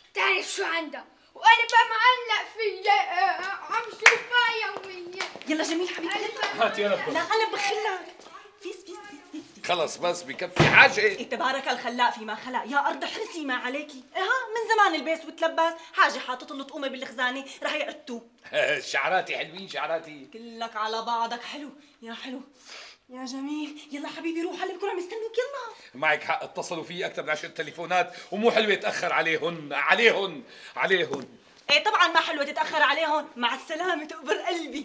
تعرف شو عندها؟ وانا بقى معلق فيها عم شوفها يوميا. يلا جميل حبيبي هات يا رب. لا انا بخلك. فيس خلص بس بكفي حاجه. إيه تبارك الخلاق فيما خلق، يا ارض حرسي ما عليكي. ها من زمان البس وتلبس، حاجه حاطط له طقومه بالخزانه رح يعتوا. شعراتي حلوين شعراتي. كلك على بعضك حلو يا حلو يا جميل. يلا حبيبي روح، هلا بكون عم يستنوك. يلا معك حق، اتصلوا فيي اكثر من 10 تليفونات ومو حلوه اتاخر عليهن. ايه طبعا ما حلوه تتاخر عليهم. مع السلامه تقبر قلبي.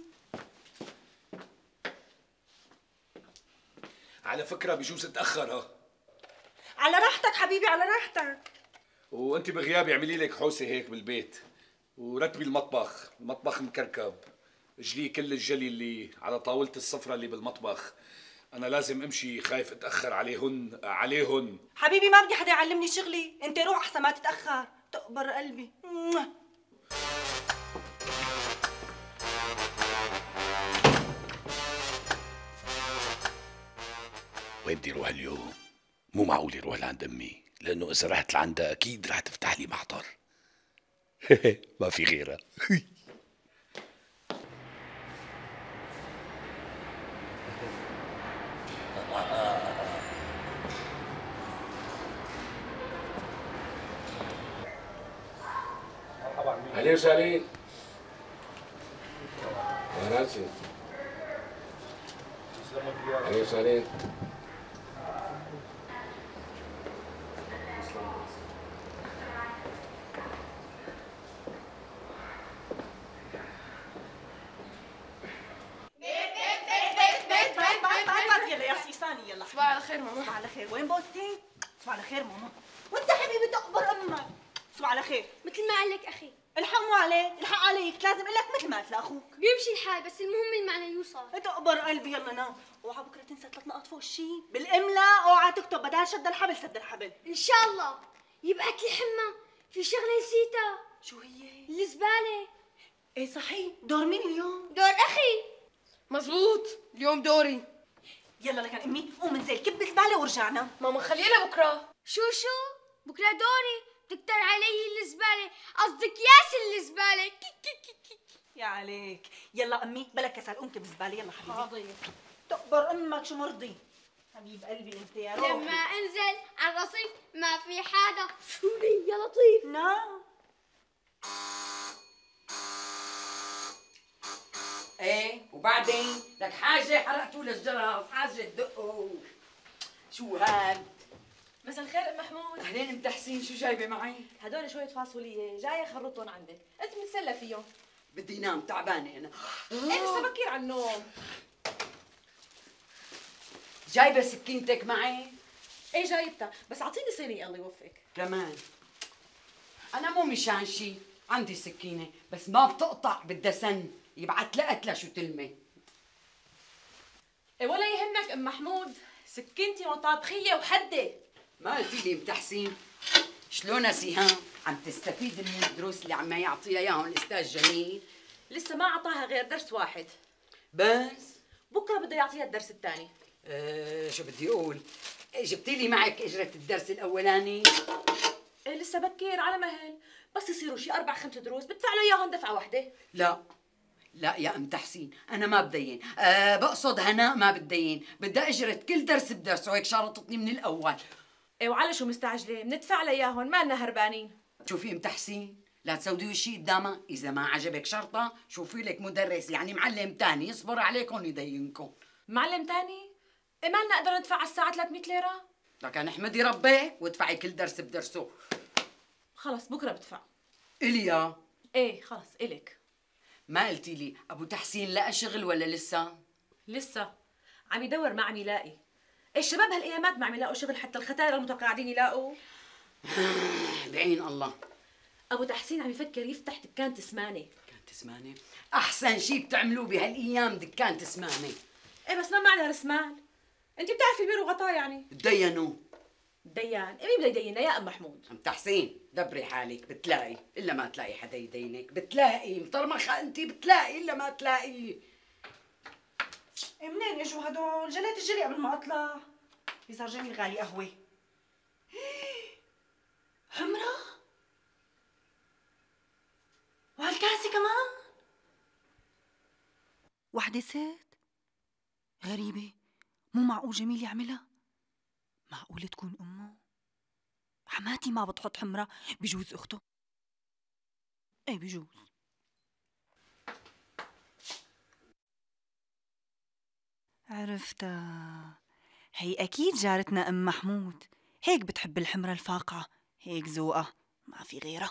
على فكره بجوز اتاخر ها. على راحتك حبيبي على راحتك. وانت بغيابي اعملي لك حوسه هيك بالبيت ورتبي المطبخ مكركب. اجلي كل الجلي اللي على طاولة السفرة اللي بالمطبخ. أنا لازم أمشي، خايف أتأخر عليهن. حبيبي ما بدي حدا يعلمني شغلي، أنت روح أحسن ما تتأخر. تقبر قلبي. وين بدي أروح اليوم؟ مو معقول أروح لعند أمي، لأنه إذا رحت لعندها أكيد رح تفتح لي محضر. ما في غيرها. أهلين وسهلين. يا راسي. أهلين وسهلين. يلا يا سيساني يلا. صباح على خير ماما. صباح على خير. وين بوستين؟ صباح على خير ماما. وانت حبيبي تقبر امك. صباح على خير. مثل ما قال لك اخي. الحق مو عليه، الحق عليك. لازم اقول لك مثل ما قلت لاخوك. بيمشي الحال بس المهم المعنى يوصل. تقبر قلبي. يلا نام. اوعى بكره تنسى 3 نقط فوق الشيء بالاملاء. اوعى تكتب بدال شد الحبل سد الحبل. ان شاء الله. يبقى لي حمى في شغله نسيتها. شو هي؟ الزباله. ايه صحيح. دور مين اليوم؟ دور اخي. مزبوط اليوم دوري. يلا لكن امي قوم انزل كب زباله ورجعنا. ماما خلينا بكره. شو بكره دوري. تكتر علي الزباله، قصدك ياس الزباله. يا عليك. يلا امي بلا كسل قوم كب زباله. يلا حبيبي. حاضر. تقبر امك شو مرضي. حبيب قلبي انت يا روحي. لما انزل على الرصيف ما في حدا. شو لي يا لطيف. نعم. ايه وبعدين لك حاجه حرقتوا للجرس، حاجه تدقوا. شو هاد؟ مساء الخير ام محمود. اهلين ام تحسين، شو جايبه معي؟ هدول شويه فاصوليه جايه خرطهم عندك، انت متسلى فيهم. بدي نام تعبانه انا. ايه لسه بكير على النوم. جايبه سكينتك معي؟ ايه جايبتها، بس اعطيني صينيه الله يوفقك. كمان انا مو مشان شي، عندي سكينه بس ما بتقطع، بدها سن يبعت لقتله شو تلمه. ايه ولا يهمك ام محمود، سكينتي مطابخيه وحده. ما قلتي لي ام تحسين شلون سيهام عم تستفيد من الدروس اللي عم يعطيها اياهم الاستاذ جميل؟ لسه ما اعطاها غير درس واحد، بس بكره بده يعطيها الدرس الثاني. شو بدي اقول، جبتي لي معك اجره الدرس الاولاني؟ ايه لسه بكير على مهل، بس يصيروا شي 4-5 دروس بدفع له اياهم دفعه واحده. لا يا ام تحسين انا ما بدين، بقصد هناء ما بدين، بدها اجره كل درس بدرسه، هيك شرطتني من الاول. ايه وعلى شو مستعجله؟ بندفع لها اياهم، ما لنا هربانين. شوفي ام تحسين لا تسودي شيء قدامها، اذا ما عجبك شرطه شوفي لك مدرس يعني معلم تاني يصبر عليكم يدينكم. معلم تاني؟ ايه ما لنا نقدر ندفع على الساعه 300 ليره؟ لكن احمدي ربك وادفعي كل درس بدرسه. خلص بكره بدفع. إليا؟ ايه خلص الك. ما قلتي لي ابو تحسين لقى شغل ولا لسه؟ لسه عم يدور، ما عم يلاقي. الشباب هالايامات ما عم يلاقوا شغل، حتى الختاير المتقاعدين يلاقوا. بعين الله. ابو تحسين عم يفكر يفتح دكان تسمانه. دكان تسمانه؟ احسن شيء بتعملوه بهالايام دكان تسمانه. ايه بس ما معنا راس مال، انت بتعرفي بير وغطا يعني. تدينوا. ديان؟ مين بده يدينا يا ام محمود؟ ام تحسين دبري حالك بتلاقي، الا ما تلاقي حدا يدينك، بتلاقي مطرمخه انت، بتلاقي الا ما تلاقي. منين اجوا هدول؟ جليت الجلي قبل ما اطلع. صار جميل غالي قهوه. حمرة؟ وحدة ست؟ غريبة، مو معقول جميل يعملها؟ معقول تكون أمه؟ حماتي ما بتحط حمرة، بجوز أخته؟ ايه بجوز. عرفتها، هي أكيد جارتنا أم محمود، هيك بتحب الحمرة الفاقعة، هيك ذوقها ما في غيرها.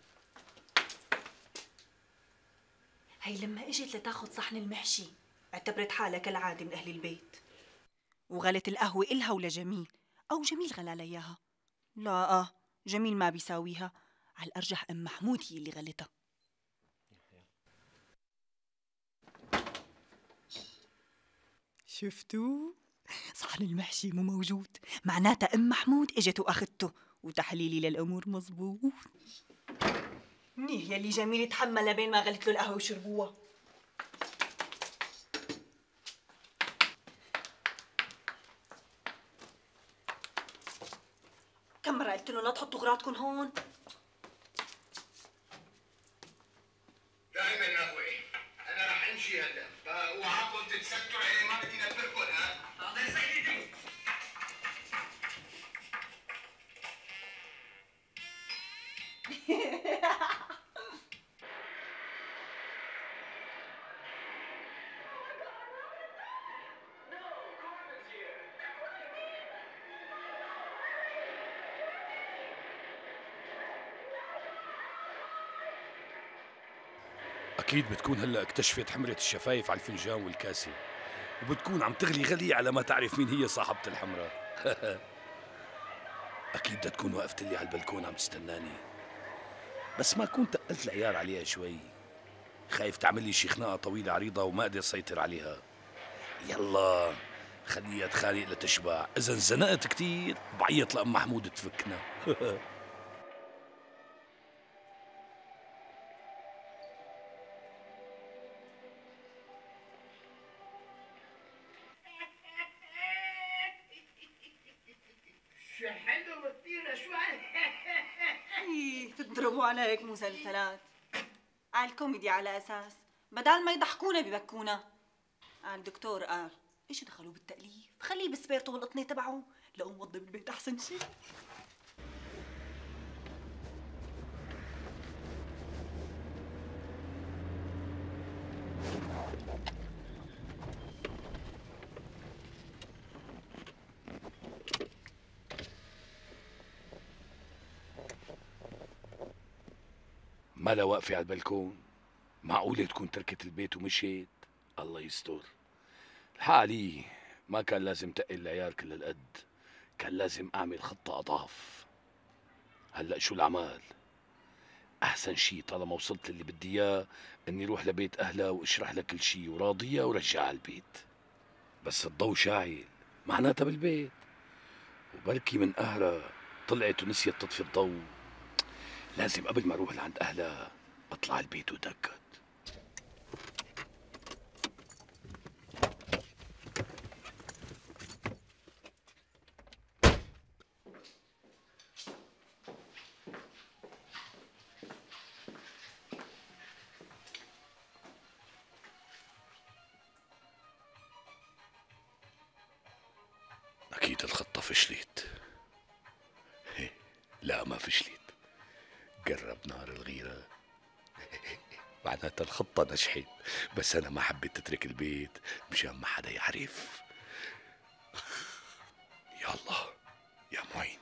هي لما اجت لتاخد صحن المحشي اعتبرت حالها كالعادة من أهل البيت، وغلت القهوة إلها ولجميل، أو جميل غلا لياها. لا جميل ما بيساويها، على الأرجح أم محمود هي اللي غلتها. شفتوا؟ صحن المحشي مو موجود، معناتها أم محمود اجت وأخذته، وتحليلي للأمور مزبوط. منيح يلي جميل تحمل لبين ما غلت له القهوة وشربوها. كم مرة قلت لهم لا تحطوا غراضكم هون؟ دائما قهوة، أنا رح أمشي هلا، فأوعاكم تتستروا يعني ما بدي نبهكم ها؟ حاضر سيدي. أكيد بتكون هلأ اكتشفت حمرة الشفايف على الفنجان والكاسة، وبتكون عم تغلي غلي على ما تعرف مين هي صاحبة الحمرة. أكيد بدها تكون وقفت لي على البلكون عم تستناني، بس ما كنت تقلت العيار عليها شوي، خايف تعمل لي شي خناقة طويلة عريضة وما أقدر سيطر عليها. يلا خليها تخانق لتشبع، إذا انزنقت كتير بعيط لأم محمود تفكنا. شو حلو كثير شو ايه تضربوا على هيك مسلسلات، على الكوميدي على أساس بدال ما يضحكونا ببكونا. الدكتور قال ايش دخلوا بالتأليف، خليه بسبيرته والقطنة تبعه، لقوا موظف بالبيت أحسن شيء. مالها واقفة على البلكون؟ معقولة تكون تركت البيت ومشيت؟ الله يستر. الحالي ما كان لازم تقل العيار كل هالقد، كان لازم أعمل خطة أضعف. هلأ شو العمال؟ أحسن شي طالما وصلت للي بدي إياه إني روح لبيت أهلها وأشرح لها كل شي وراضية ورجعها على البيت. بس الضو شاعل معناتها بالبيت، وبركي من قهرها طلعت ونسيت تطفي الضو. لازم قبل ما اروح لعند اهلها اطلع البيت واتاكد. اكيد الخطة فشلت. لا ما فشلت، قرب نار الغيرة. معناتها الخطة نجحت، بس أنا ما حبيت أترك البيت مشان ما حدا يعرف. يا الله يا معين.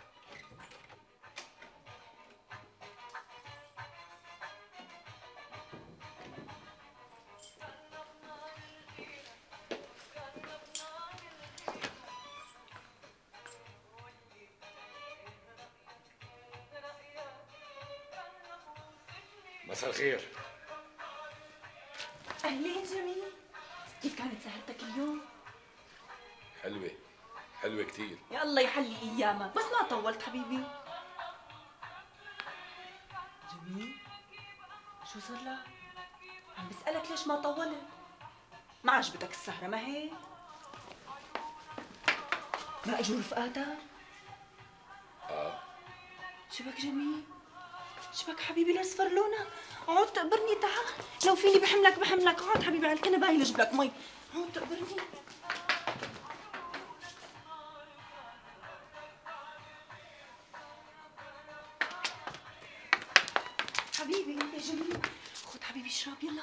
مساء الخير. أهلين جميل، كيف كانت سهرتك اليوم؟ حلوة حلوة كتير. يا الله يحلي أيامك، بس ما طولت حبيبي. جميل شو صار لك؟ عم بسألك ليش ما طولت؟ ما عجبتك السهرة ما هيك؟ ما اجوا رفقاتك؟ شو بك جميل؟ شبك حبيبي لاصفر لونك؟ عود تقبرني تعال، لو فيني بحملك بحملك، عود حبيبي على الكنبه هي لجيب لك مي، عود تقبرني. حبيبي انت جميل، خد حبيبي اشرب يلا.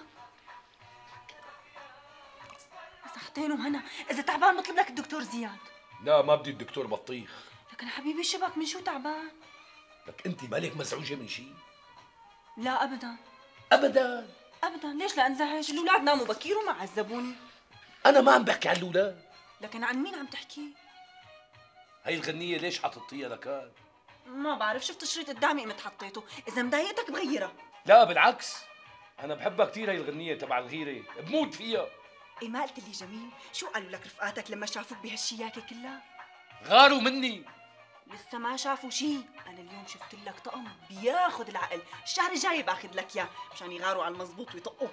صحتين وهنا، اذا تعبان بطلب لك الدكتور زياد. لا ما بدي الدكتور بطيخ. لكن حبيبي شبك من شو تعبان؟ لك انت مالك مزعوجه من شيء؟ لا ابدا. ابدا؟ ابدا، ليش لانزعج؟ الاولاد ناموا بكير وما عذبوني. انا ما عم بحكي عن الاولاد. لكن عن مين عم تحكي؟ هاي الغنيه ليش حطيتيها لكان؟ ما بعرف، شفت شريط قدامي قمت حطيته، اذا مضايقتك بغيرها. لا بالعكس، انا بحبها كثير هاي الغنيه تبع الغيره، بموت فيها. ايه ما قلت لي جميل؟ شو قالوا لك رفقاتك لما شافوك بهالشياكه كلها؟ غاروا مني. لسه ما شافوا شيء، انا اليوم شفت لك طقم بياخذ العقل، الشهر الجاي باخذ لك اياه مشان يغاروا على المزبوط ويطقوا.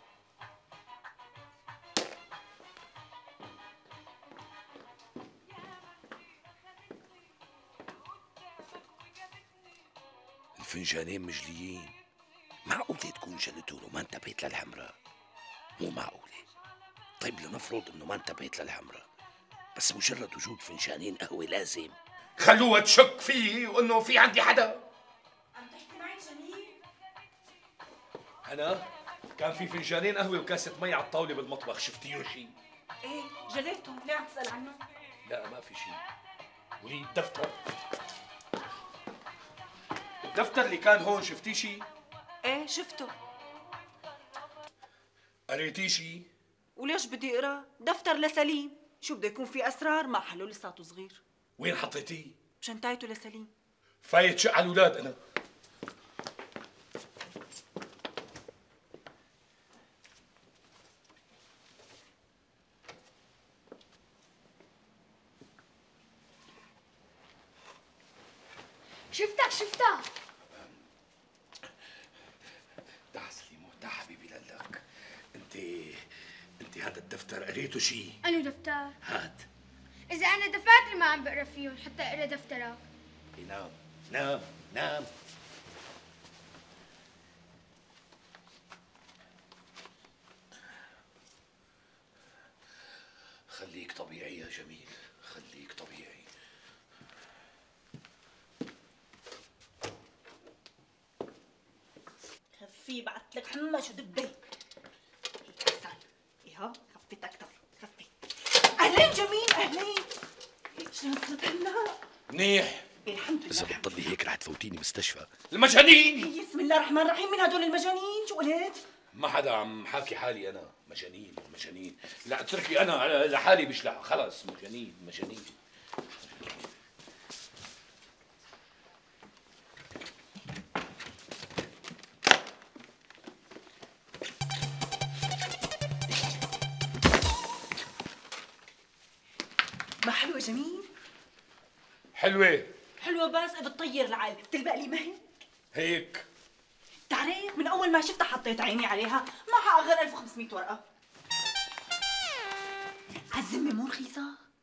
الفنجانين مجليين، معقولة تكون جلتون وما انتبهت للحمراء؟ مو معقولة. طيب لنفرض انه ما انتبهت للحمراء، بس مجرد وجود فنجانين قهوة لازم خلوها تشك فيي وانه في عندي حدا. عم تحكي معي جميل؟ انا كان في فنجانين قهوه وكاسه مي على الطاوله بالمطبخ، شفتيهم شيء؟ ايه جليتهم، ليه عم تسال عنه؟ لا ما في شيء. ولي الدفتر، الدفتر اللي كان هون شفتيه شيء؟ ايه شفته. قريتيه شيء؟ وليش بدي اقرا؟ دفتر لسليم، شو بده يكون في اسرار؟ ما حلو لساته صغير. وين حطيتيه؟ بشنطايته لسليم. فايت شق على الاولاد انا. شفتها. تعال سليمو، تعال حبيبي لك. انت هذا الدفتر قريته شيء؟ أنو دفتر؟ هات. إذا أنا دفاتري ما عم بقرا فيهم حتى أقرا دفترك. نام نام نام. خليك طبيعي يا جميل، خليك طبيعي. خفي بعت لك حمش ودبي. احسن، ايها خفيت اكثر، خفي. اهلين جميل، اهلين. شلون صرت هلا؟ منيح. الحمد لله. إذا بتضلي هيك رح تفوتيني مستشفى. المجانين. بسم الله الرحمن الرحيم، من هدول المجانين؟ شو قلت؟ ما حدا عم حاكي حالي انا، مجانين مجانين. لا اتركي انا لحالي بشلح، خلص مجانين مجانين. ما حلوة جميل؟ حلوة. حلوة بس بتطير العقل، بتلبق لي مهل. هيك تعرف من اول ما شفتها حطيت عيني عليها، معها غير 1500 ورقة. عالذمة مو رخيصة؟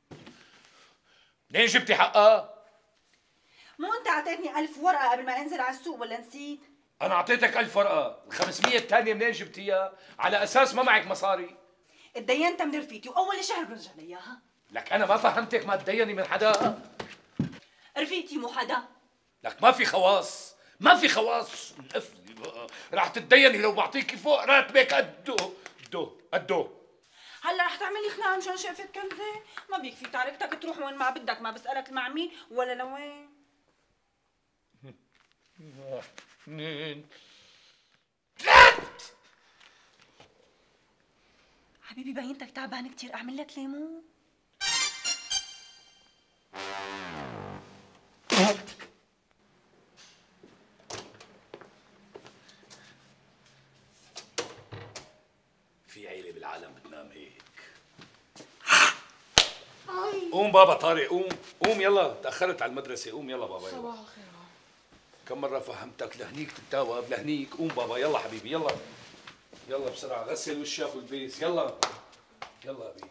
منين جبتي حقها؟ مو انت اعطيتني 1000 ورقة قبل ما انزل على السوق ولا نسيت؟ أنا أعطيتك 1000 ورقة، ال 500 الثانية منين جبتيها؟ على أساس ما معك مصاري. اتدينت من رفيقتي وأول شهر برجع لي إياها. لك أنا ما فهمتك، ما تديني من حدا. رفيقتي مو حدا. لك ما في خواص، ما في خواص. القفلي بقى، رح تتديني لو بعطيكي فوق راتبك قده. هلا رح تعملي خناقة مشان شقفة كنزة؟ ما بيكفي تاركتك تروح وين ما بدك، ما بسألك مع مين ولا لوين. 2 3. حبيبي باينتك تعبان كتير، أعمل لك ليمون؟ في عيلة بالعالم بتنام هيك. قوم بابا طارق، قوم يلا، تأخرت على المدرسة، قوم يلا بابا يلا. صباح الخير. كم مرة فهمتك، لهنيك تتاوب لهنيك. قوم بابا يلا حبيبي يلا. يلا بسرعة غسل وشك والبيس، يلا يلا بي.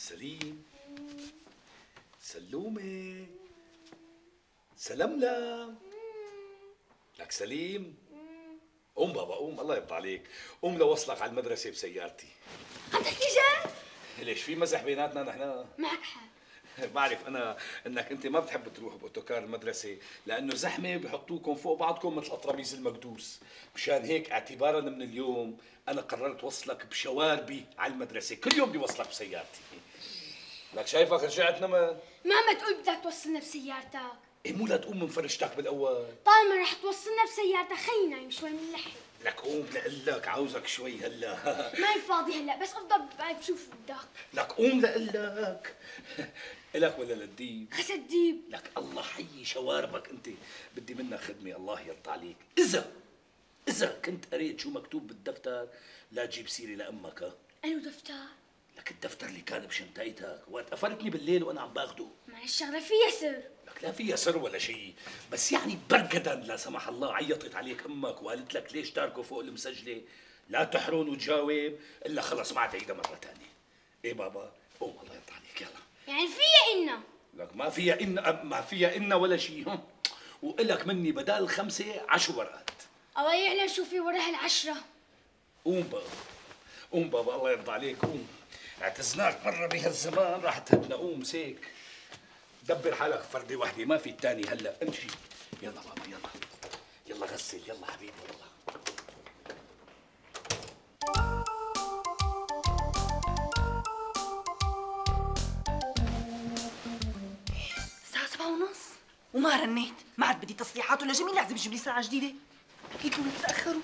سليم، سلومة، سلملم، لك سليم. قوم بابا قوم، الله يرضى عليك، قوم لوصلك على المدرسة بسيارتي. عم تحكي جد؟ ليش في مزح بيناتنا نحن؟ معك حق. بعرف انا انك انت ما بتحب تروح باوتوكار المدرسه لانه زحمه بحطوكم فوق بعضكم مثل الطرابيز المكدوس، مشان هيك اعتبارا من اليوم انا قررت وصلك بشواربي على المدرسه، كل يوم بدي وصلك بسيارتي. لك شايفك رجعت نمت؟ ماما تقول بدك توصلنا بسيارتك. إيه مو لا تقوم من فرشتك بالاول. طالما رح توصلنا بسيارتك خلينا نايم شوي من لحق. لك قوم لقلك عاوزك شوي هلا. ماني فاضي هلا، بس افضل بشوف بدك. لك قوم لقلك. إلك ولا للديب؟ خس الديب. لك الله حيي شواربك انت، بدي منك خدمه الله يرضى عليك، اذا كنت قريت شو مكتوب بالدفتر لا تجيب سيره لامك. انو دفتر؟ لك الدفتر اللي كان بشنطتك وقت قفلتني بالليل وانا عم باخده. مع الشغله فيها سر. لك لا فيها سر ولا شيء، بس يعني بركدا لا سمح الله عيطت عليك امك وقالت لك ليش تاركه فوق المسجله، لا تحرن وتجاوب الا خلص ما تعيدها مره ثانيه. ايه بابا قوم الله يرضى عليك يلا. يعني فيها إنا. لك ما فيها إنا ولا شيء، وإلك مني بدال 5 10 ورقات. الله يعلم شو في وراها ال10. قوم بابا الله يرضى عليك قوم، اعتزناك مرة بهالزمان راح تهدنا، قوم سيك دبر حالك فردة واحدة ما في الثاني هلا امشي. يلا بابا يلا غسل يلا حبيبي يلا. وما رنيت، ما عاد بدي تصليحات ولا جميل لازم يجيب لي ساعة جديدة. أكيد بدهم يتأخروا.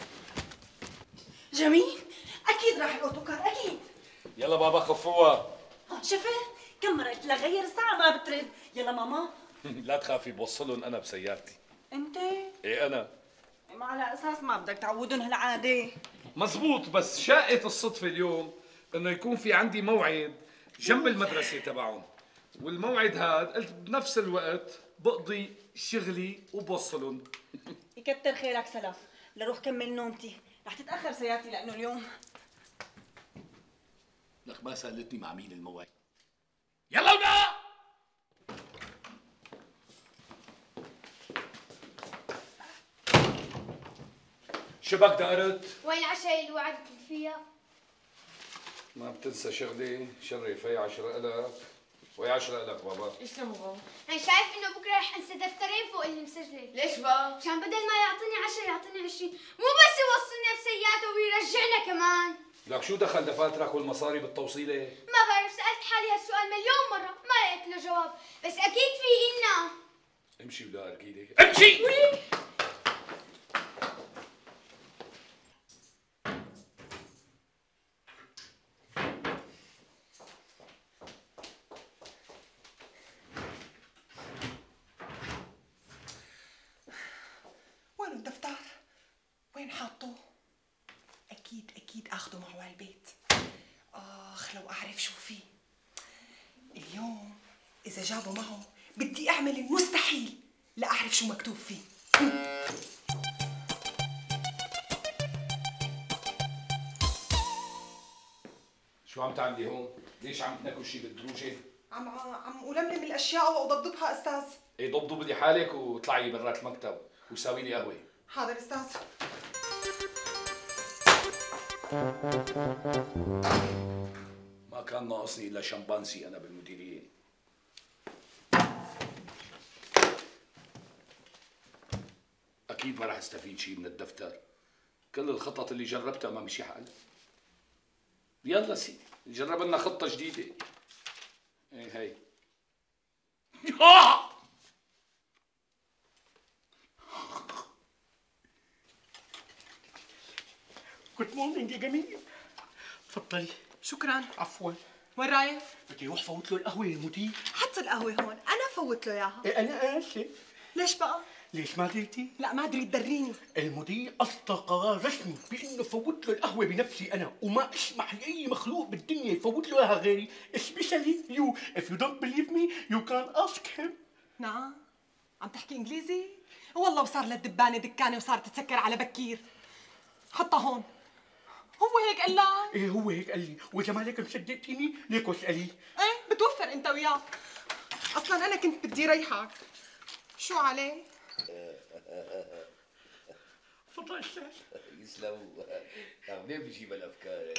جميل، أكيد راح الأوتوكار أكيد. يلا بابا خفوها. شفت؟ كم مرة قلت لك غير الساعة ما بترد. يلا ماما. لا تخافي بوصلهم أنا بسيارتي. أنت؟ إيه أنا. ما على أساس ما بدك تعودون هالعادة. مزبوط، بس شاءت الصدفة اليوم إنه يكون في عندي موعد جنب المدرسة تبعهم، والموعد هذا قلت بنفس الوقت بقضي شغلي وبوصلهم. يكتر خيرك سلف، لروح كمل نومتي، رح تتأخر سيارتي لأنه اليوم. لك ما سألتني مع مين الموعد. يلا ولا شبك دقرت؟ وين العشاء اللي وعدتني فيها؟ ما بتنسى شغلي، شرف هي 10 إلك وهي 10 إلك بابا. يسلموا بابا. انا شايف انه بكره رح انسى دفترين فوق المسجله. ليش بقى؟ مشان بدل ما يعطيني 10 يعطيني 20، مو بس يوصلنا بسيارته ويرجعنا كمان. لك شو دخل دفاترك والمصاري بالتوصيله؟ ما بعرف، سألت حالي هالسؤال مليون مرة ما لقيت له جواب، بس أكيد في إنا. امشي ولا أركيلي، امشي! وين الدفتر؟ وين حاطه؟ أكيد آخده معه على البيت. لو أعرف شو فيه. اليوم إذا جابه معه بدي أعمل المستحيل لأعرف شو مكتوب فيه. شو عم تعملي هون؟ ليش عم تنكوا شي بالدروجة؟ عم ألملم الأشياء وأضبطها أستاذ. ايه ضبضب لي حالك وطلعي برات المكتب وساوي لي قهوة. حاضر أستاذ. ما كان ناقصني إلا شمبانسي أنا بالمديرية. أكيد ما رح استفيد شيء من الدفتر. كل الخطط اللي جربتها ما مشي حال. يلا سيدي جرب لنا خطة جديدة. ايه هي. جود مورنينج يا جميل. تفضلي. شكرا. عفوا. وين رايح؟ بدي اروح فوت له القهوة المدير. حط القهوة هون، أنا فوت له إياها. إيه أنا آسف. ليش بقى؟ ليش ما دريتي؟ لا ما أدري تدريني. المدير أصدر قرار رسمي بإنه فوت له القهوة بنفسي أنا، وما أسمح لأي مخلوق بالدنيا يفوت له إياها غيري، especially you. If you don't believe me, you can ask him. نعم؟ عم تحكي إنجليزي؟ والله وصار للدبانة دكانة وصارت تسكر على بكير. حطها هون. هو هيك قال لك؟ ايه هو هيك قال لي، واذا مالك مصدقتيني ليك واساليه. ايه بتوفر انت وياه. اصلا انا كنت بدي ريحك. شو عليه؟ تفضل استاذ. يسلم. منين بجيب الافكار؟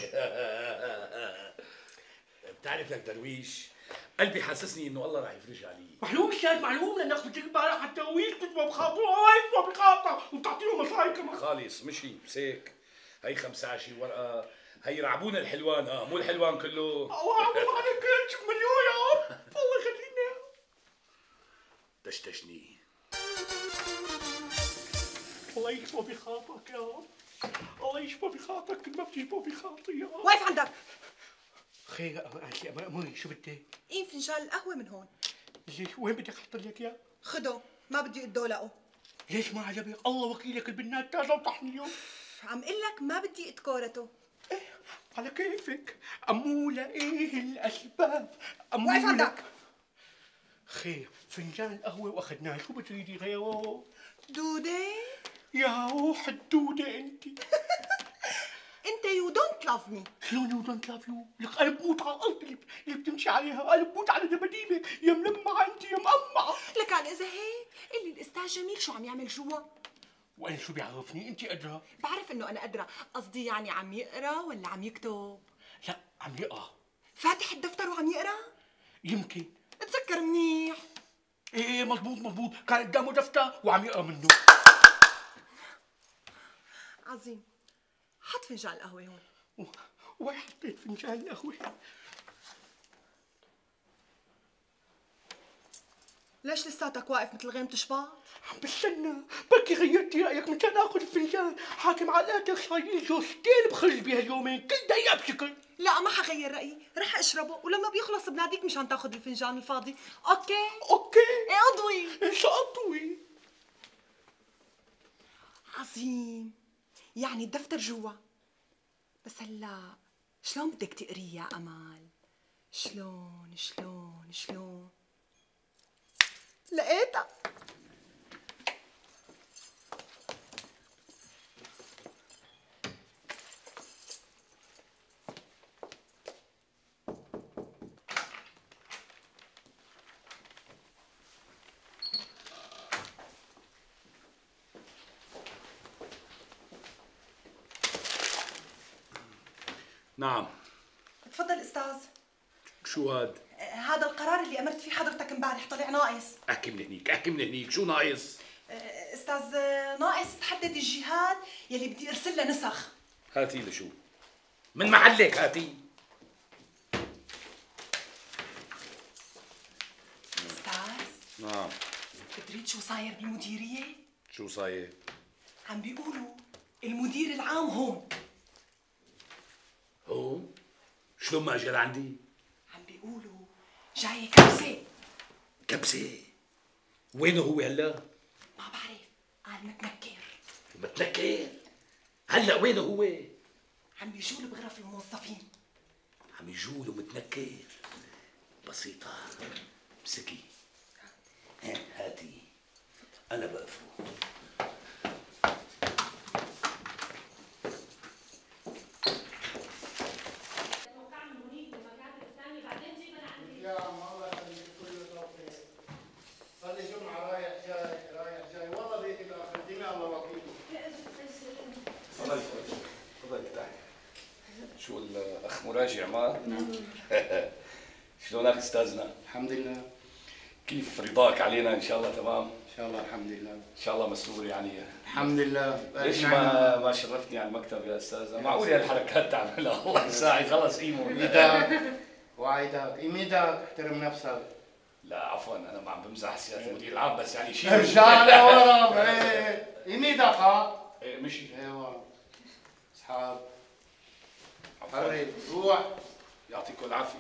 بتعرف لك درويش، قلبي حاسسني انه الله راح يفرج علي. معلوم استاذ معلوم، لانك قلت لي امبارح حتى ويش كنت ما بخاطره وايش ما بخاطره وبتعطيه مصاري كمان. خالص مشي بس هيك. هي 15 ورقه، هي رعبونا الحلوان. مو الحلوان كله. عبوا عليك شو مليون يا رب، الله يخلينا. دشتشني. الله يشفى بخاطرك يا رب، الله يشفى بخاطرك كل ما بتشفى بخاطري يا رب. واقف عندك. خير امي شو بدك؟ قيم فنجان القهوة من هون. ليش وين بدك احط لك اياه؟ خده، ما بدي ادولقه. ليش ما عجبك؟ الله وكيلك البنات تاجوا طحني اليوم. عم قل لك ما بدي اتكورته. ايه على كيفك، أمولة ايه الاسباب؟ أمولة. واقف عندك. خير فنجان القهوة واخذناه، شو بتريدي غيره؟ دودة؟ يا روح الدودة انت. انت يو دونت لاف مي. شلون يو دونت لاف يو؟ لك انا بموت على الارض اللي بتمشي عليها، انا بموت على دباديبك يا ملمعة انت يا مقمعة. لكان اذا هيك قل لي الاستاذ جميل شو عم يعمل جوا؟ وانا شو بيعرفني؟ انت ادرى. بعرف انه انا ادرى، قصدي يعني عم يقرا ولا عم يكتب؟ لا عم يقرا. فاتح الدفتر وعم يقرا؟ يمكن. اتذكر منيح. ايه مضبوط، كان قدامه دفتر وعم يقرا منه. عظيم. حط فنجان القهوة هون. وين حطيت فنجان القهوة؟ ليش لساتك واقف مثل غيمة شباط؟ عم بستنى، بركي غيرتي رأيك مشان اخذ الفنجان، حاكم على قلبك صاير جوزتين بخرج بهاليومين، كل دقيقة بشكل. لا ما حغير رأيي، رح اشربه ولما بيخلص بناديك مشان تاخذ الفنجان الفاضي، اوكي؟ اوكي. ايه اضوي. ايش اضوي؟ عظيم. يعني الدفتر جوا. بس هلا شلون بدك تقريه يا امال؟ شلون؟ لقيتها. نعم. تفضل استاذ. شو هاد؟ هذا القرار اللي امرت فيه حضرتك امبارح طلع ناقص. احكي من هنيك، شو ناقص؟ استاذ ناقص تحدد الجهات يلي بدي ارسل لها نسخ. هاتي لشو؟ من محلك هاتي. استاذ. نعم. بتريد شو صاير بالمديرية؟ شو صاير؟ عم بيقولوا المدير العام هون. هون؟ شلون ما اجى لعندي؟ عم بيقولوا جاي كبسة. كبسة؟ وينه هو هلا؟ ما بعرف، قال متنكر. متنكر؟ هلا وينه هو؟ عم بيجول بغرف الموظفين. عم يجول ومتنكر؟ بسيطة، امسكي. هاتي، أنا بقفه. شو الاخ مراجع ما؟ شلونك استاذنا؟ الحمد لله. كيف رضاك علينا؟ ان شاء الله تمام؟ ان شاء الله الحمد لله. ان شاء الله مسرور يعني. الحمد لله. ليش ما شرفتني على المكتب يا استاذ؟ معقول هالحركات تعملها؟ الله يساعد. خلص قيموا. ايدك وعيدك، ايدك احترم نفسك. لا عفوا انا ما عم بمزح سياده المدير العام، بس يعني شيء ارجع لورا. ايدك ايه مشي. ايوه اصحاب. حرك روح. يعطيكم العافيه.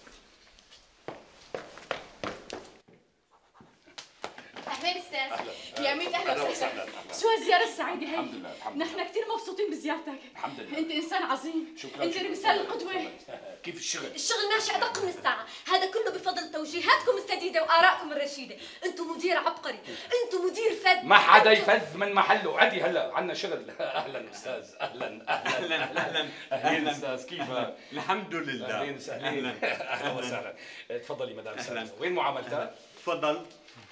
اهلين استاذ. يا مين اهلا وسهلا. شو هالزياره السعيده هي؟ الحمد لله الحمد لله. نحن كثير مبسوطين بزيارتك. الحمد لله. انت انسان عظيم. شكرا. انت مثال القدوه. كيف الشغل؟ الشغل ماشي ادق من الساعه، هذا كله بفضل توجيهاتكم السديده وارائكم الرشيده. انتم مدير عبقري، انتم مدير فذ. ما حدا يفذ من محله، عدي هلا عنا شغل. اهلا استاذ. اهلا اهلا استاذ، كيفك؟ الحمد لله. اهلين وسهلين. اهلا وسهلا. تفضلي مدام سامية. وين معاملتك؟ تفضل.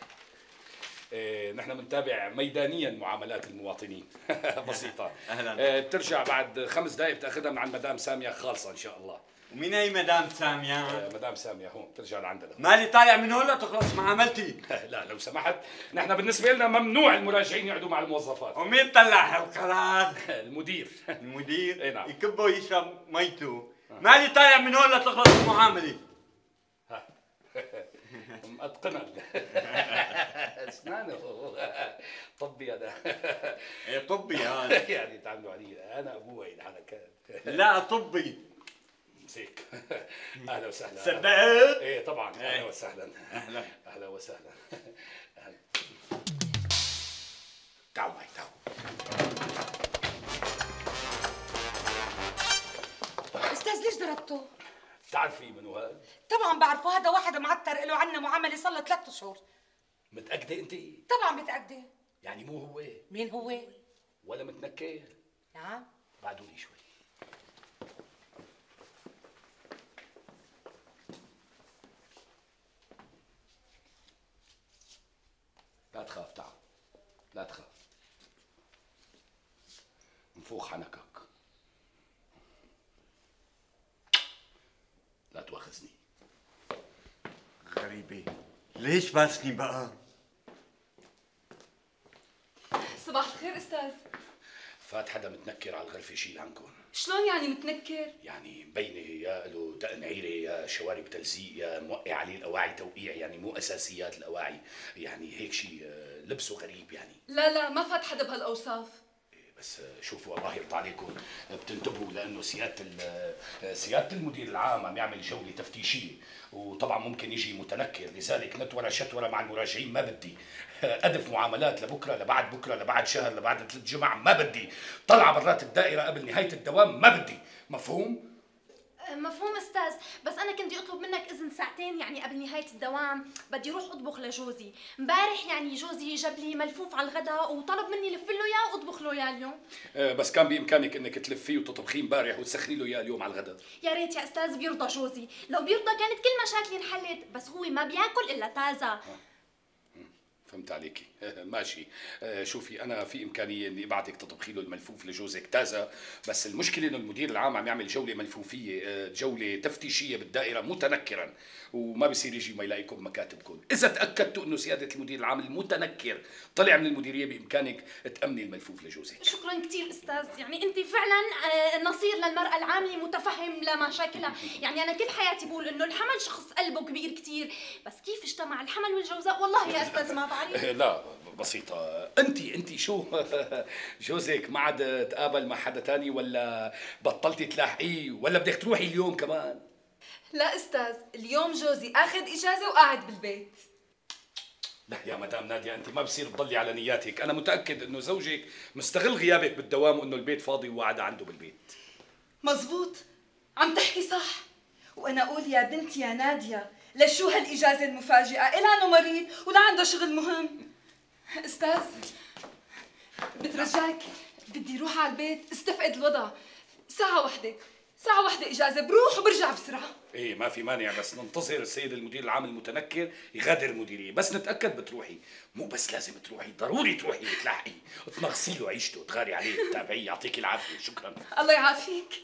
نحن بنتابع ميدانيا معاملات المواطنين. بسيطة. اهلا. بترجع بعد 5 دقائق بتاخذها من عند مدام سامية خالصة ان شاء الله. ومين هي مدام سامية؟ مدام سامية هون بترجع لعندنا. مالي طالع من هون لتخلص معاملتي. لا لو سمحت، نحن بالنسبة لنا ممنوع المراجعين يقعدوا مع الموظفات. ومين طلع هالقرار؟ المدير. المدير؟ اي نعم. يكبه ويشرب ميته. مالي طالع من هون لتخلص المعاملة. مأتقنا. اسنانه طبي هذا. ايه طبي هذا. يعني تعملوا علي انا ابوه هي الحركات. لا طبي. مسيك. اهلا وسهلا. صدقت؟ ايه طبعا. اهلا وسهلا. اهلا وسهلا. تعالوا معي تعالوا. استاذ ليش ضربته؟ بتعرفي منو هذا؟ طبعا بعرفه، هذا واحد معتر له عنا معامله صار له 3 اشهر. متأكدة انت؟ طبعا متأكدة. يعني مو هو؟ مين هو؟ ولا متنكر؟ نعم. بعدوا لي شوي. لا تخاف تعال. لا تخاف. انفوخ حنكك. لا تواخذني. غريبة. ليش باسني بقى؟ صباح الخير استاذ. فات حدا متنكر على الغرفة شيل عنكم. شلون يعني متنكر؟ يعني مبينة يا له دقن عيرة يا شوارب تلزيق يا موقع عليه الأواعي توقيع، يعني مو أساسيات الأواعي، يعني هيك شيء لبسه غريب يعني. لا ما فات حدا بهالأوصاف. بس شوفوا الله يرضى عليكم بتنتبهوا لانه سياده المدير العام عم يعمل جوله تفتيشيه، وطبعا ممكن يجي متنكر، لذلك نتوره شتوره مع المراجعين ما بدي. أدف معاملات لبكره لبعد بكره لبعد شهر لبعد 3 جمع ما بدي. طلع برات الدائره قبل نهايه الدوام ما بدي. مفهوم؟ مفهوم استاذ، بس انا كنت اطلب منك اذن ساعتين يعني قبل نهايه الدوام، بدي اروح اطبخ لجوزي. امبارح يعني جوزي جاب لي ملفوف على الغداء وطلب مني لف له اياه واطبخ له اياه اليوم. بس كان بامكانك انك تلفيه وتطبخيه امبارح وتسخني له اياه اليوم على الغداء. يا ريت يا استاذ بيرضى جوزي، لو بيرضى كانت كل مشاكلي انحلت، بس هو ما بياكل الا تازه. فهمت عليكي. ماشي. شوفي انا في امكانيه اني ابعتك تطبخي له الملفوف لجوزك تازه، بس المشكله انه المدير العام عم يعمل جوله ملفوفيه، جوله تفتيشيه بالدائره متنكرا، وما بصير يجي ما يلاقيكم بمكاتبكم. اذا تاكدتوا انه سياده المدير العام المتنكر طلع من المديريه بامكانك تامني الملفوف لجوزك. شكرا كثير استاذ، يعني انت فعلا نصير للمراه العامله متفهم لمشاكلها. يعني انا كل حياتي بقول انه الحمل شخص قلبه كبير كثير، بس كيف اجتمع الحمل والجوزاء والله يا استاذ ما بعرف. لا بسيطة. انت شو جوزك ما عاد تقابل مع حدا تاني ولا بطلتي تلاحقيه ولا بدك تروحي اليوم كمان؟ لا استاذ، اليوم جوزي اخذ اجازة وقاعد بالبيت. لا يا مدام نادية، انت ما بصير تضلي على نياتك، انا متأكد انه زوجك مستغل غيابك بالدوام وانه البيت فاضي وقاعدة عنده بالبيت. مزبوط، عم تحكي صح. وانا اقول يا بنتي يا نادية، لشو هالاجازة المفاجئة؟ إلا انه مريض ولا عنده شغل مهم. استاذ بترجاك، بدي اروح على البيت استفقد الوضع. ساعة واحدة اجازة، بروح وبرجع بسرعة. ايه ما في مانع، بس ننتظر السيد المدير العام المتنكر يغادر المديرية، بس نتأكد بتروحي. مو بس لازم تروحي، ضروري تروحي تلاحقي، تنغصي له عيشته، تغاري عليه، تتابعيه. يعطيك العافية. شكرا. الله يعافيك.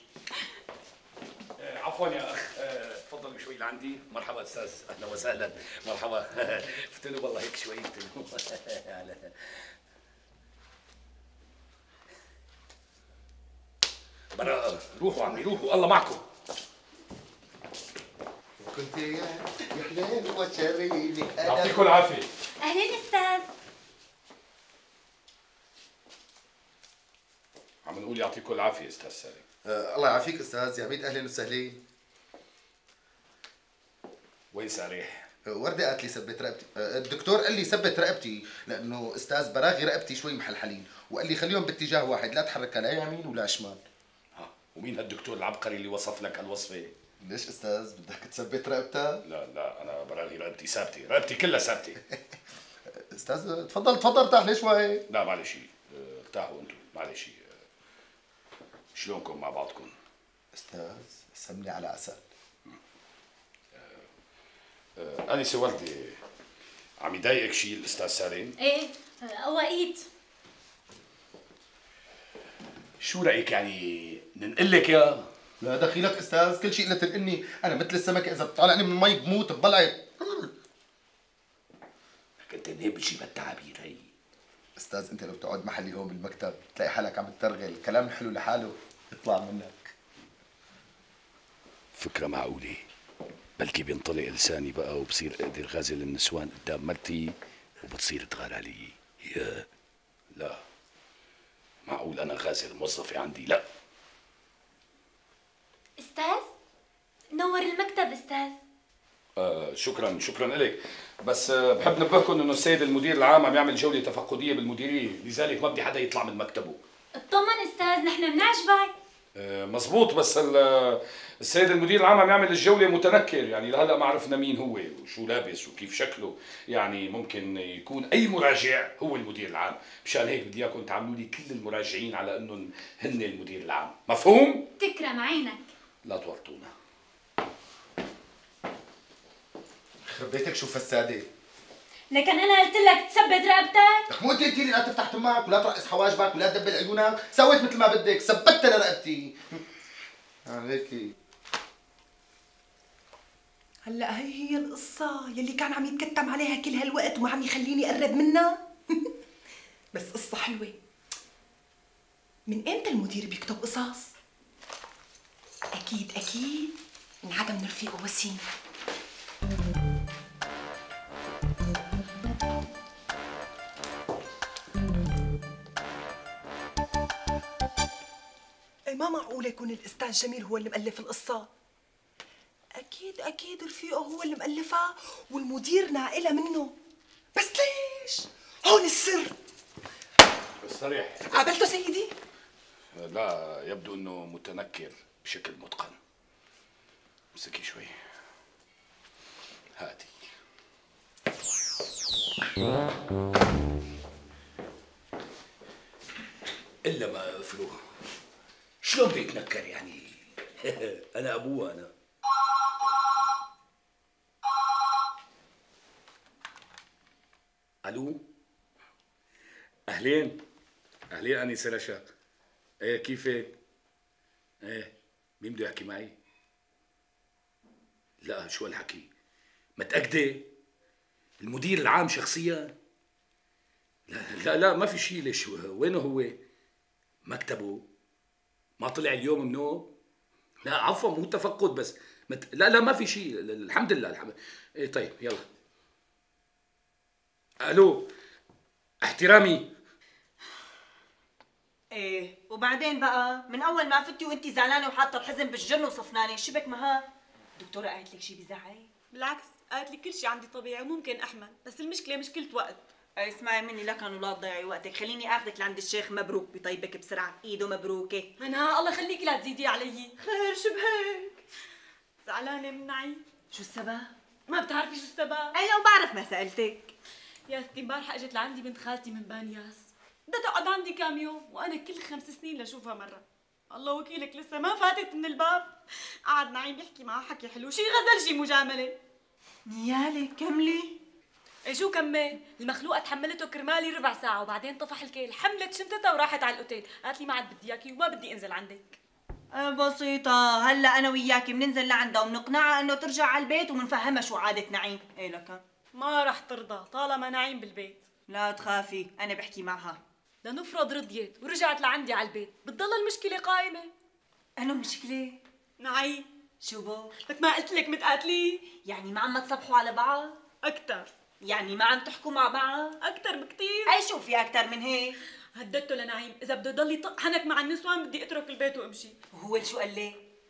عفوا يا اخ، تفضلوا شوي لعندي. مرحبا استاذ، اهلا وسهلا. مرحبا. فتنوا والله هيك شوي فتنوا. براء. روحوا عمي روحوا، الله معكم. كنت يا حلال وشريلي. يعطيكم العافية. اهلين استاذ. عم نقول يعطيكم العافية استاذ سالم. الله يعافيك استاذ، يا ميت اهلا وسهلين. وين سارح؟ وردة قالت لي ثبت رقبتي، الدكتور قال لي ثبت رقبتي لانه استاذ براغي رقبتي شوي محلحلين، وقال لي خليهم باتجاه واحد لا تحركها لا يمين ولا شمال. ومين هالدكتور العبقري اللي وصف لك هالوصفه؟ ليش استاذ بدك تثبت رقبتها؟ لا انا براغي رقبتي ثابته، رقبتي كلها ثابته. استاذ تفضل ارتاح لي شوي. لا معلش ارتاحوا انتم، معلش. شلونكم مع بعضكم؟ استاذ سمني على عسل. أنسة وردة، عم يضايقك شيء الأستاذ سالم؟ ايه اوقيت. شو رأيك يعني ننقل لك يا؟ لا دخيلك استاذ، كل شيء الا تنقلني، انا مثل السمكه اذا بتطلعني من المي بموت ببلعت. انت منين بتجيب التعابير هي؟ استاذ انت لو تقعد محلي هون بالمكتب تلاقي حالك عم ترغل، الكلام الحلو لحاله يطلع منك. فكرة معقولة، بلكي بينطلق لساني بقى وبصير اقدر غازل النسوان قدام مرتي وبتصير تغار علي. يا لا معقول انا غازل موظفة عندي؟ لا. استاذ نور المكتب استاذ. شكرا لك، بس بحب نبهكم انه السيد المدير العام عم يعمل جولة تفقدية بالمديرية، لذلك ما بدي حدا يطلع من مكتبه. اطمن استاذ نحن بنعجبك. مزبوط، بس السيد المدير العام عم يعمل الجولة متنكر، يعني لهلا ما عرفنا مين هو وشو لابس وكيف شكله، يعني ممكن يكون أي مراجع هو المدير العام، مشان هيك بدي إياكم تعاملوا لي كل المراجعين على إنهم هن المدير العام، مفهوم؟ تكرم عينك. لا تورطونا. خرب بيتك شو فسادة. لكن أنا قلت لك تثبت رقبتك. مو أنت قلتي لي لا تفتح تمك ولا ترقص حواجبك ولا تدبل عيونك، سويت مثل ما بدك، ثبتت لرقبتي. هيك هلا هي القصة يلي كان عم يتكتم عليها كل هالوقت وما عم يخليني اقرب منها. بس قصة حلوة. من امتى المدير بيكتب قصص؟ اكيد انعدم من رفيقه وسيم. ما معقول يكون الأستاذ جميل هو اللي مؤلف القصة. أكيد رفيقه هو اللي مؤلفها والمدير ناقلها منه. بس ليش؟ هون السر. صريح. قابلته سيدي؟ لا يبدو انه متنكر بشكل متقن. امسكي شوي. هاتي. الا ما افروه. شلون بيتنكر يعني؟ انا ابوه انا. الو. اهلين انسه رشا. ايه كيفك؟ ايه مين بده يحكي معي؟ لا شو هالحكي؟ متأكدة؟ المدير العام شخصيا؟ لا ما في شيء. ليش وينه هو؟ مكتبه؟ ما طلع اليوم منه؟ لا عفوا مو تفقد بس لا ما في شيء الحمد لله ايه طيب يلا. الو احترامي. ايه وبعدين بقى من اول ما فتي وانت زعلانه وحاطه الحزن بالجن وصفنانه، شبك مها؟ الدكتوره قالت لك شيء بزعل؟ بالعكس قالت لي كل شيء عندي طبيعي وممكن احمل، بس المشكله مشكله وقت. اسمعي مني لكن ولا تضيعي وقتك، خليني اخذك لعند الشيخ مبروك بيطيبك بسرعه، ايده مبروكه. انا الله يخليكي لا تزيدي علي. خير شو بهيك؟ زعلانه من نعيم. شو السبب؟ ما بتعرفي شو السبب؟ اي لو بعرف ما سالتك. يا ستي امبارحه اجت لعندي بنت خالتي من بانياس، بدها تقعد عندي كام يوم وانا كل 5 سنين لاشوفها مره. الله وكيلك لسه ما فاتت من الباب، قعد نعيم يحكي معها حكي حلو، شي غزل شي مجامله. نيالي كملي. ايه شو كمل؟ المخلوقه تحملته كرمالي ربع ساعه وبعدين طفح الكيل، حملت شنطتها وراحت على الاوتيل، قالت لي ما عاد بدي اياكي وما بدي انزل عندك. بسيطة، هلا أنا وياكي بننزل لعندها وبنقنعها إنه ترجع على البيت وبنفهمها شو عادة نعيم، إيه لك؟ ما رح ترضى طالما نعيم بالبيت. لا تخافي، أنا بحكي معها. لنفرض رضيت ورجعت لعندي على البيت، بتضل المشكلة قائمة. أنا مشكلة؟ نعيم. شو بو؟ لك ما قلت لك متقاتلين؟ يعني ما عم تصبحوا على بعض؟ أكتر. يعني ما عم تحكوا مع بعض؟ أكتر بكتير. أي شو في أكتر من هيك؟ هددته لنعيم إذا بده يضل يطق حنك مع النسوان بدي أترك البيت وأمشي. وهو شو قال لي؟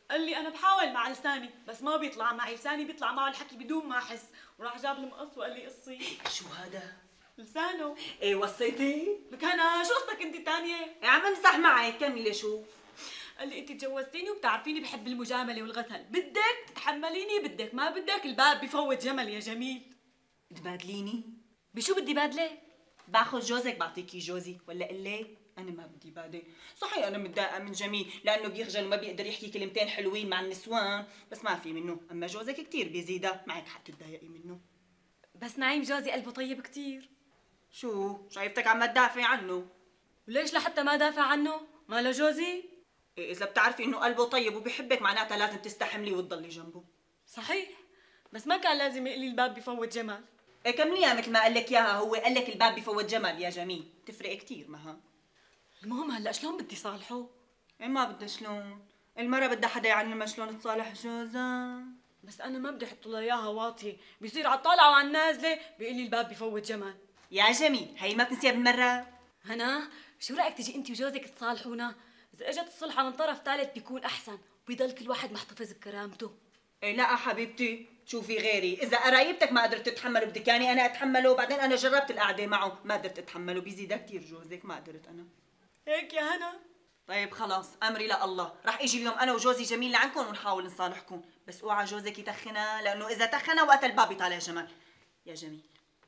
قال لي انا بحاول مع لساني بس ما بيطلع معي، لساني بيطلع معه الحكي بدون ما احس، وراح جاب المقص وقال لي قصي. شو هذا؟ لسانه. ايه وصيتي؟ لك انا شو قصدك انت ثانيه؟ يا عم امزح معي، كملي. شو؟ قال لي انت تجوزتيني وبتعرفيني بحب المجامله والغثل، بدك تتحمليني بدك ما بدك الباب بفوت جمل يا جميل. تبادليني؟ بشو بدي بادلك؟ باخذ جوزك بعطيكي جوزي، ولا قلي انا ما بدي بادل. صحيح انا متضايقه من جميل لانه بيخجل وما بيقدر يحكي كلمتين حلوين مع النسوان، بس ما في منه، اما جوزك كثير بيزيدها، معك حق تتضايقي منه. بس نعيم جوزي قلبه طيب كثير. شو شايفتك عم تدافعي عنه؟ وليش لحتى ما دافع عنه؟ ما له جوزي؟ إيه اذا بتعرفي انه قلبه طيب وبيحبك معناتها لازم تستحمليه وتضلي جنبه. صحيح، بس ما كان لازم يقلي الباب بفوت جمال. إيه كمليها مثل ما قال لك اياها، هو قال لك الباب بفوت جمال يا جميل، تفرق كثير مها. المهم هلا شلون بدي صالحه؟ إيه ما بدها شلون، المرة بدها حدا يعلمها شلون تصالح جوزها. بس انا ما بدي احط له اياها واطيه، بيصير على الطالعه وعلى النازله بيقول لي الباب بفوت جمال. يا جميل هي ما بتنسيها بالمرة. هنا شو رايك تجي انت وجوزك تصالحونا؟ اذا اجت الصلحه من طرف ثالث بيكون احسن، وبيضل كل واحد محتفظ بكرامته. إيه لا حبيبتي، شوفي غيري، اذا قرايبتك ما قدرت تتحملوا بدك يعني انا اتحمله، وبعدين انا جربت القعده معه ما قدرت اتحمله، بيزيدها كثير جوزك، ما قدرت انا. هيك يا هنا؟ طيب خلاص امري لا الله، رح اجي اليوم انا وجوزي جميل لعندكم ونحاول نصالحكم، بس اوعى جوزك يتخنها لانه اذا تخنها وقت الباب يطالع جمال. يا جميل.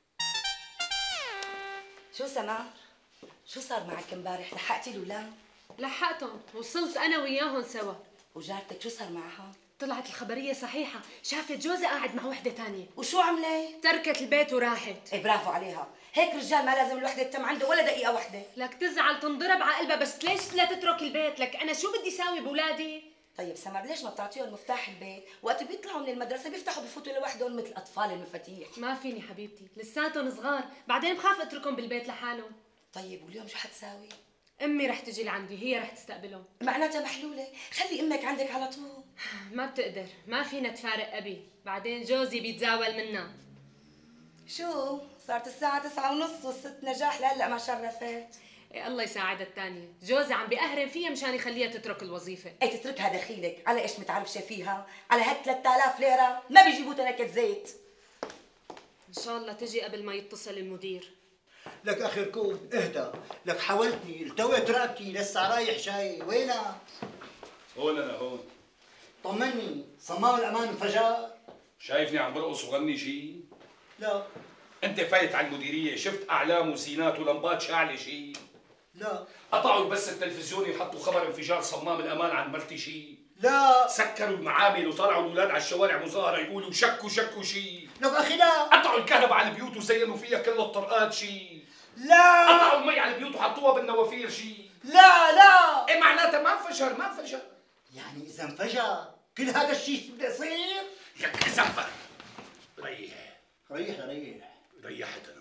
شو سمر؟ شو صار معك امبارح؟ لحقتي الاولاد؟ لحقتهم، وصلت انا وياهم سوا. وجارتك شو صار معها؟ طلعت الخبريه صحيحه، شافت جوزي قاعد مع وحده ثانيه. وشو عملت؟ تركت البيت وراحت. ايه برافو عليها، هيك رجال ما لازم الوحده تتم عنده ولا دقيقه وحده. لك تزعل تنضرب على قلبها، بس ليش لا تترك البيت؟ لك انا شو بدي ساوي بولادي؟ طيب سمر ليش ما بتعطيهم مفتاح البيت؟ وقت بيطلعوا من المدرسه بيفتحوا بفوتوا لوحدهم مثل اطفال المفاتيح. ما فيني حبيبتي، لساتهم صغار، بعدين بخاف اتركهم بالبيت لحالهم. طيب واليوم شو حتساوي؟ امي رح تجي لعندي، هي رح تستقبلهم. معناتها محلوله، خلي امك عندك على طول. ما بتقدر، ما فينا تفارق ابي، بعدين جوزي بيتزاول منا. شو؟ صارت الساعة 9:30 والست نجاح لهلا ما شرفت. إيه الله يساعدها الثانية، جوزي عم بيقهرن فيها مشان يخليها تترك الوظيفة. ايه تتركها دخيلك، على ايش متعربشة فيها؟ على هاد 3000 ليرة ما بيجيبوا تركة زيت. ان شاء الله تجي قبل ما يتصل المدير. لك اخي ركوب اهدى، لك حاولتني التويت رقبتي لسه رايح جاي، وينها؟ هون انا هون. طمني، صمام الامان انفجر؟ شايفني عم برقص وغني شيء؟ لا. انت فايت على المديريه شفت اعلام وزينات ولمبات شاعله شيء؟ لا. قطعوا البث التلفزيوني وحطوا خبر انفجار صمام الامان عن مرتي شيء؟ لا. سكروا المعامل وطلعوا الاولاد على الشوارع مظاهره يقولوا شكوا شيء. لك اخي لا. قطعوا الكهرباء على البيوت وزينوا فيها كل الطرقات شيء. لا. قطعوا المي على البيوت وحطوها بالنوافير شيء. لا. ايه معناتها ما انفجر يعني اذا انفجر كل هذا الشيء بده يصير؟ لك اذا انفجر ريح ريحت انا.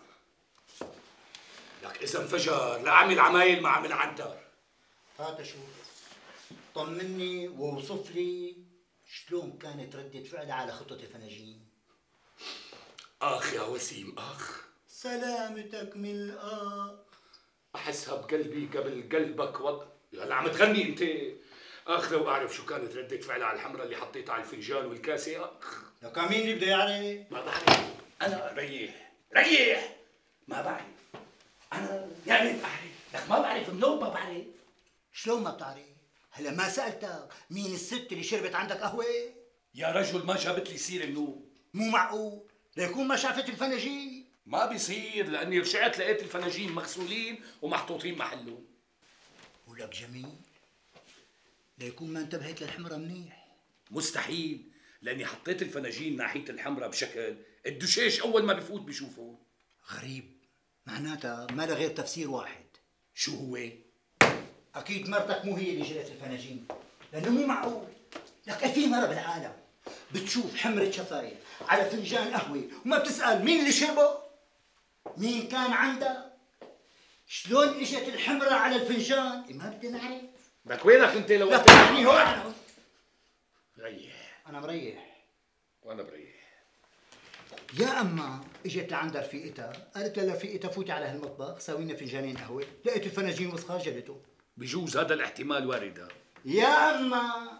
لك اذا انفجر لاعمل عمايل ما عمل عنتر. هات شوف، طمني ووصف لي شلون كانت ردة فعلها على خطة الفناجين. اخ يا وسيم اخ. سلامتك من الاخ. احسها بقلبي قبل قلبك هلا عم تغني انت. اخ لو اعرف شو كانت ردة فعلها على الحمرة اللي حطيتها على الفنجان والكاسة اخ. لك مين اللي بده يعرف؟ ما بعرف انا. ريح ما بعرف انا، يا ريت اعرف. لك ما بعرف منو ما بعرف. شلون ما بتعرف؟ هلا ما سألتك مين الست اللي شربت عندك قهوة؟ يا رجل ما جابت لي سيرة منو. مو معقول ليكون ما شافت الفناجين. ما بيصير لاني رجعت لقيت الفناجين مغسولين ومحطوطين محلهم. ولك جميل ليكون ما انتبهت للحمرة منيح. مستحيل لاني حطيت الفناجين ناحية الحمرة بشكل الدشيش اول ما بفوت بشوفه. غريب، معناتها ما لها غير تفسير واحد. شو هو؟ اكيد مرتك مو هي اللي جرت الفناجين، لانه مو معقول. لك في مرة بالعالم بتشوف حمرة شفايف على فنجان قهوة وما بتسأل مين اللي شربه؟ مين كان عندها؟ شلون اجت الحمرة على الفنجان؟ ما بدنا نعرف. لك وينك انت لو لك يعني هون انا ريح. انا مريح. وانا بريح. يا اما اجت لعند رفيقتها قالت لها رفيقتها فوتي على هالمطبخ ساوي لنا فنجانين قهوه، لقيت الفناجين وسخه جلته. بجوز هذا الاحتمال وارد. يا اما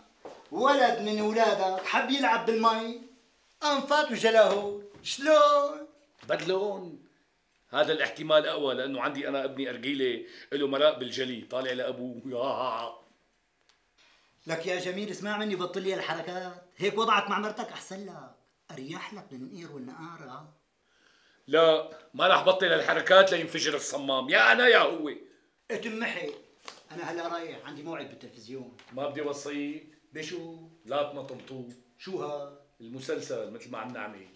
ولد من اولادك حب يلعب بالمي انفات وجلاهول، شلون؟ بدلون. هذا الاحتمال اقوى لانه عندي انا ابني ارجيله له مراء بالجلي طالع لابوه. لك يا جميل اسمع مني بطل لي الحركات، هيك وضعك مع مرتك احسن لك، اريح لك من النقير والنقاره. لا ما راح بطل الحركات لينفجر الصمام، يا انا يا هو. اتمحي، انا هلا رايح عندي موعد بالتلفزيون. ما بدي وصيك. بشو؟ لا تنطمطو. شو ها؟ المسلسل مثل ما عم نعمل.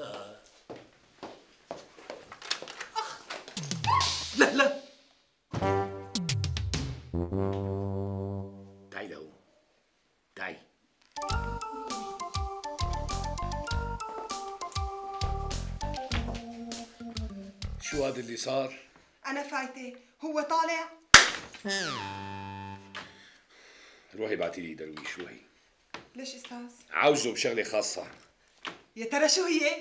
لا لا تعي لهون، تعي. شو هذا اللي صار؟ أنا فايتة، هو طالع. روحي بعتي لي درويش، روحي. ليش أستاذ؟ عاوزه بشغلة خاصة. يا ترى شو هي؟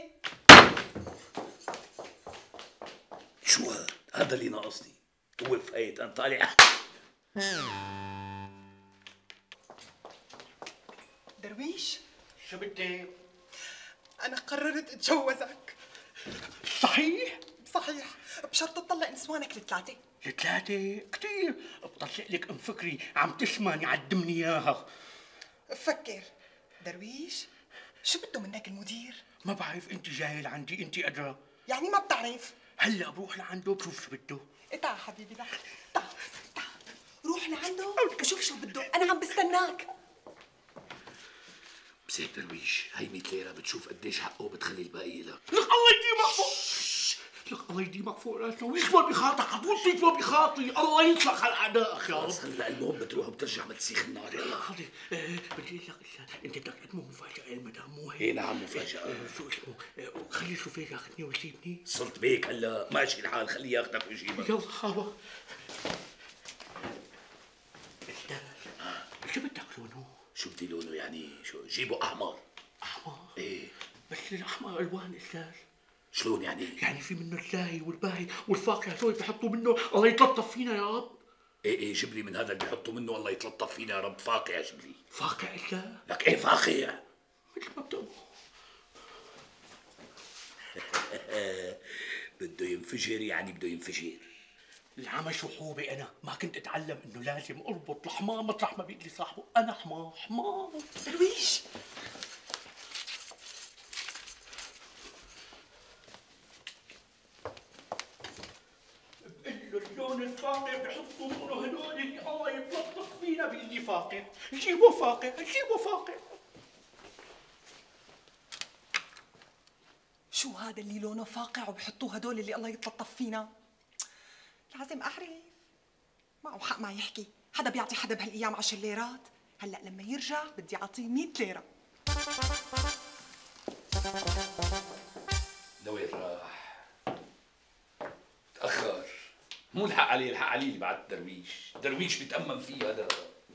شو هذا اللي ناقصني، هو فايت أنا طالع. درويش شو بدك؟ أنا قررت أتجوزك. صحيح؟ صحيح، بشرط تطلق نسوانك الثلاثة. الثلاثة؟ كثير، بطلع لك ام فكري عم تسمعني عدمني اياها. فكر. درويش شو بده منك المدير؟ ما بعرف، انت جاهل عندي، انت ادرى. يعني ما بتعرف؟ هلا بروح لعنده بشوف شو بده. تعال حبيبي تعال روح لعنده وشوف شو بده، انا عم بستناك. بس هيك درويش، هي 100 ليرة بتشوف قديش حقه وبتخلي الباقي لك. لك الله يديمك فوق، لك الله يديمك فوق راسنا ويكبر بخاطرك، عطول تكبر بخاطري، الله يطلق على اعدائك يا رب. هلا المهم بتروح وبترجع بتسيخ النار. يلا حاضر. بدي اقول لك انت بدك تقدمه مفاجأة المدام، مو هيك؟ ايه نعم مفاجأة. شو اسمه؟ خلي الشوفير ياخذني ويجيبني. صرت بيك هلا، ماشي الحال، خليه ياخذك ويجيبك. يلا هوا. شو بدك لونه؟ شو بدي لونه يعني؟ شو جيبه احمر. احمر؟ ايه بس الاحمر الوان استاذ. شلون يعني؟ يعني في منه الزاهي والباهي والفاقع، هدول بحطوا منه الله يتلطف فينا يا رب. ايه جيب لي من هذا اللي بحطوا منه الله يتلطف فينا يا رب. فاقع جيب لي. فاقع استاذ؟ لك ايه فاقع؟ مثل ما بتقول. بده ينفجر يعني بده ينفجر. العمى شحوبي انا، ما كنت اتعلم انه لازم اربط الحمار مطرح ما بيقلي صاحبه، انا حمار. درويش بقول له اللون الفاقع بحطوا منه هدول اللي الله يتلطف فينا بيقول لي فاقع، جيبوا فاقع، جيبوا فاقع. شو هذا اللي لونه فاقع وبحطوه هدول اللي الله يتلطف فينا؟ لازم اعرف. معه حق ما يحكي، حدا بيعطي حدا بهالايام 10 ليرات، هلا لما يرجع بدي اعطيه 100 ليره. لوين راح؟ تأخر. مو الحق عليه، الحق علي اللي بعت درويش. درويش بيتأمن فيه هذا.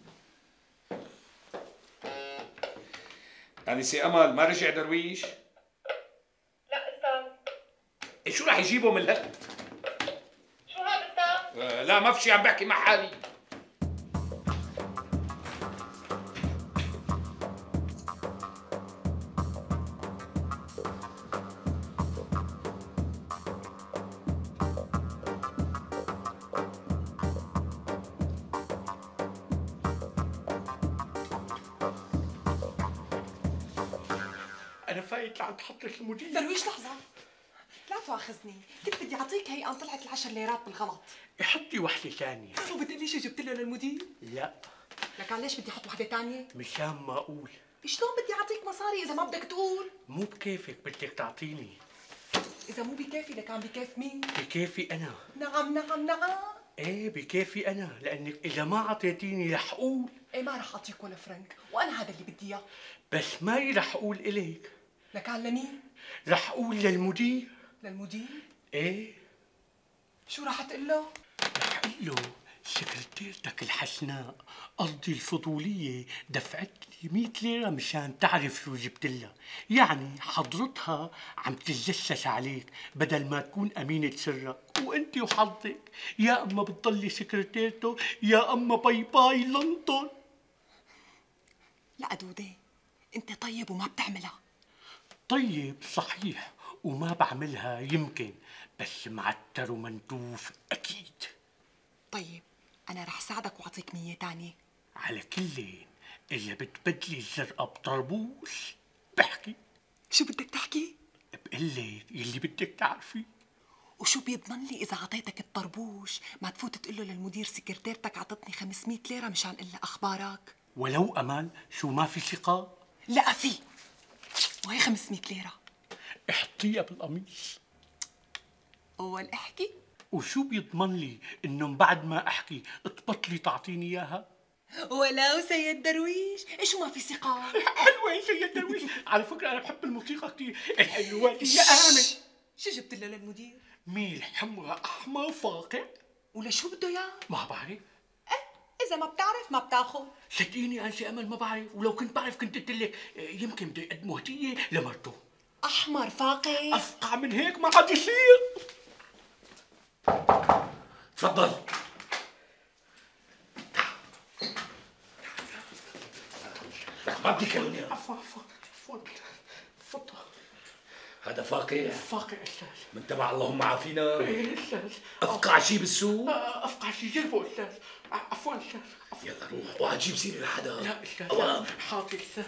يعني سي أمل ما رجع درويش؟ لا استاذ. إيه شو راح يجيبه من هلا؟ شو هذا استاذ؟ لا ما في شي، عم بحكي مع حالي. انا فايت لعند حضرة المدير. درويش لحظة، لا تواخذني، كنت بدي اعطيك هي ان طلعت ال10 ليرات بالغلط. حطي وحدة ثانية. شو بتقولي شو جبت له للمدير؟ لا. لك ليش بدي احط وحدة ثانية؟ مشان ما اقول. شلون بدي اعطيك مصاري اذا ما بدك تقول؟ مو بكيفك، بدك تعطيني. اذا مو بكيفي لكان بكيف مين؟ بكيفي انا. نعم نعم نعم. ايه بكيفي انا، لانك اذا ما اعطيتيني رح اقول. ايه ما رح اعطيك ولا فرنك، وانا هذا اللي بدي اياه. بس ماي رح اقول اليك. لكان لمين؟ رح اقول للمدير. للمدير؟ ايه. شو رح تقول له؟ رح اقول له سكرتيرتك الحسناء قصدي الفضولية دفعت لي 100 ليرة مشان تعرف شو جبت لها، يعني حضرتها عم تتجسس عليك بدل ما تكون أمينة سرك، وأنت وحظك يا أما بتضلي سكرتيرته يا أما باي باي لندن. لا قدودة، انت طيب وما بتعملها. طيب صحيح وما بعملها يمكن، بس معتر ومندوف أكيد. طيب أنا رح ساعدك وأعطيك 100 تانية. على كلين إذا بتبدلي الزرقاء بطربوش بحكي. شو بدك تحكي؟ بقلك يلي بدك تعرفي. وشو بيضمن لي إذا عطيتك الطربوش ما تفوت تقول له للمدير سكرتيرتك عطتني 500 ليرة مشان إلا أخبارك؟ ولو أمان شو ما في ثقة؟ لا في، وهي 500 ليرة. احطيها بالقميص. أول احكي. وشو بيضمن لي إنه بعد ما أحكي تبطلي تعطيني إياها؟ ولو سيد درويش، شو ما في ثقة؟ حلوة يا سيد درويش، على فكرة أنا بحب الموسيقى كثير، الحلوة يا آمن. شو جبت له للمدير؟ ميل حمراء أحمر فاقع. ولشو بده إياه؟ ما بعرف. إذا ما بتعرف ما بتاخذ. صدقيني أنسي أمل ما بعرف، ولو كنت بعرف كنت قلت لك يمكن بده يقدموا هدية لمرته. أحمر فاقع. أفقع من هيك ما عاد يصير. تفضل. ما بدي كلوني. عفوا تفضل. هذا فاقع؟ فاقع أستاذ. من تبع اللهم عافينا. إيه أستاذ. أفقع شيء بالسوق؟ أفقع شيء جربه أستاذ. عفوا أستاذ. يلا روح وعجيب سيري لحدا. لا أستاذ. حاضر أستاذ.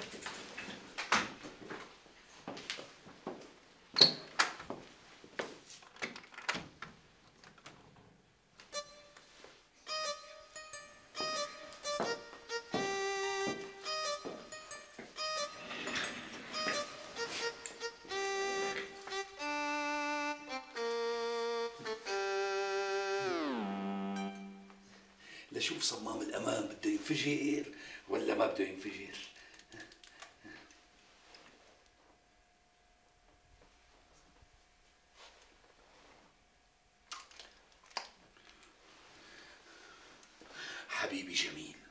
لشوف صمام الأمان بده ينفجر ولا ما بده ينفجر. حبيبي جميل،